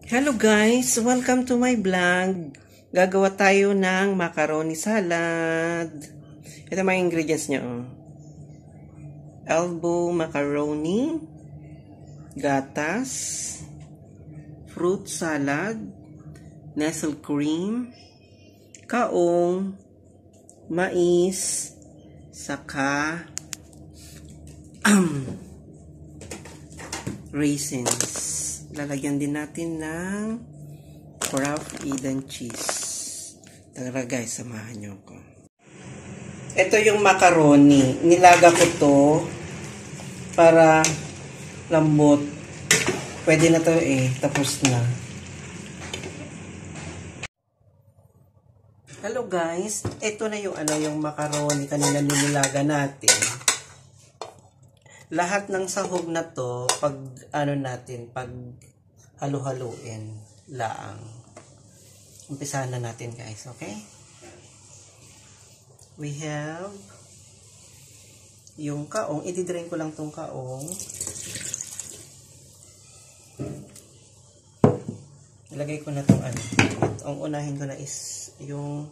Hello guys! Welcome to my vlog. Gagawa tayo ng macaroni salad. Ito mga ingredients niya. Elbow macaroni, gatas, fruit salad, nestle cream, kaong, mais, saka raisins. Lalagyan din natin ng Kraft Eden cheese. Tara guys, samahan nyo ko. Ito yung macaroni. Nilaga ko to para lambot. Pwede na to tapos na. Hello guys, ito na yung macaroni kanina nililaga natin. Lahat ng sahog na to, pag halu-haluin laang. Umpisahan na natin guys, okay? We have yung kaong, i-drain ko lang tong kaong. Ilagay ko na tong ang unahin ko na is yung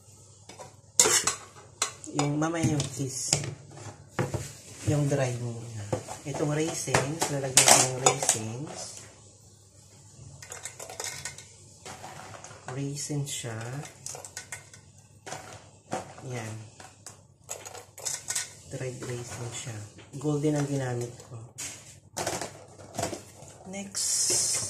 mamaya yung cheese. Yung dry muna. Itong raisins, lalagyan ko yung raisins. Raisins siya. Yan. Dried raisins siya. Golden ang ginamit ko. Next.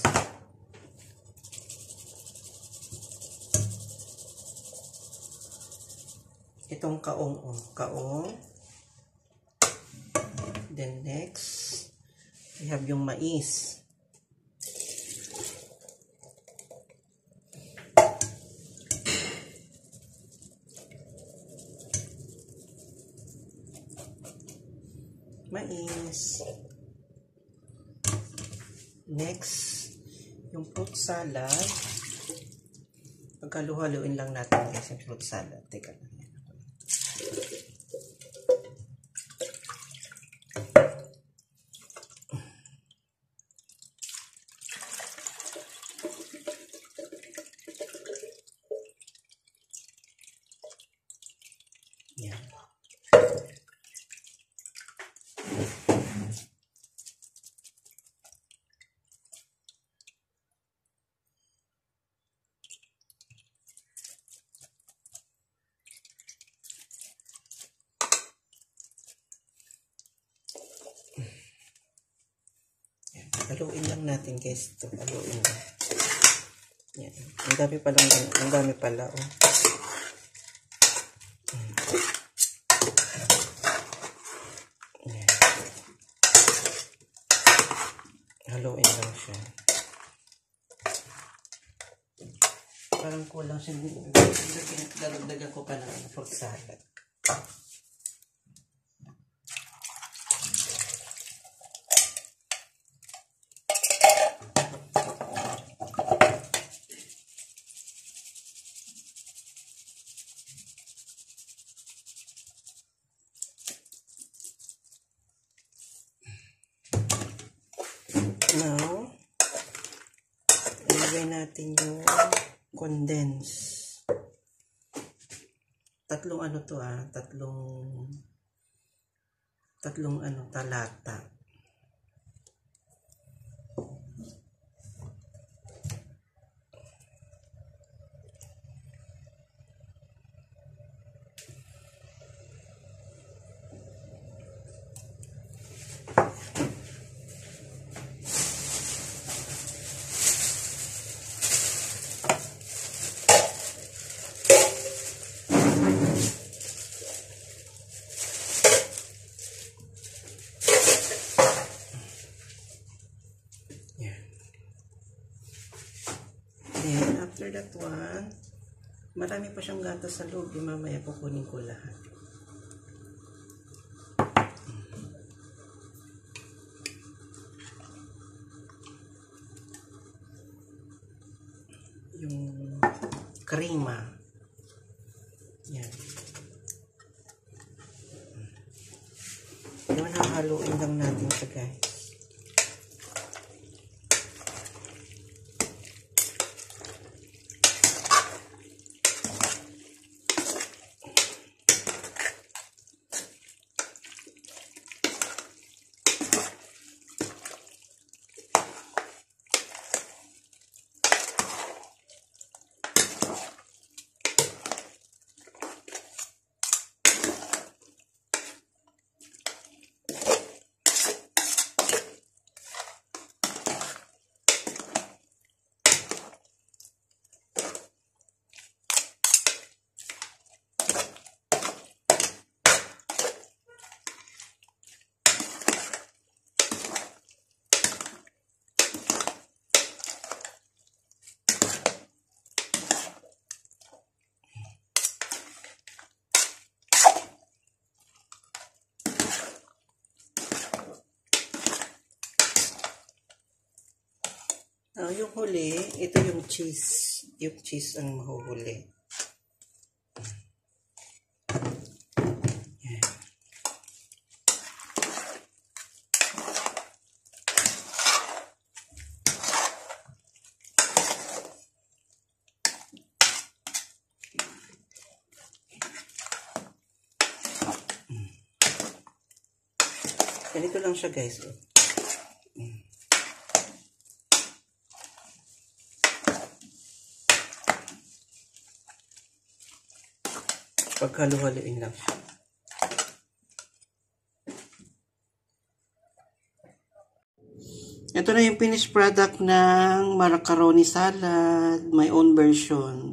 Itong kaong. Kaong. Then next, we have yung mais. Mais. Next, yung fruit salad. Pagkaluhaluin lang natin guys yung fruit salad. Teka lang. Yan. Haluin lang natin guys ito. Haluin lang. Yan. Ang dami pala oh. Yan. Haluin lang siya. Parang kulang siya. Dadagdagan ko pa ng fruit salad. Now, ilagay natin yung condense. Tatlong talata. Then, after that one, marami pa siyang gatas sa loob. Mamaya kukunin ko lahat. Yung krema. Yan. Yung hahaluin lang natin ito guys. Yung huli, ito yung cheese. Yung cheese ang mahuhuli. Yan. Ganito lang siya, guys. Paghalu-haluin lang siya. Ito na yung finished product ng macaroni salad. My own version.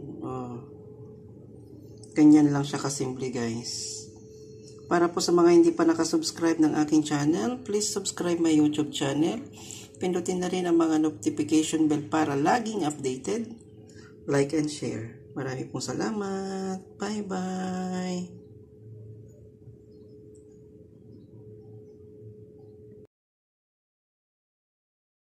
Ganyan lang siya kasimple, guys. Para po sa mga hindi pa nakasubscribe ng aking channel, please subscribe my YouTube channel. Pindutin na rin ang mga notification bell para laging updated. Like and share. Marami pong salamat. Bye-bye.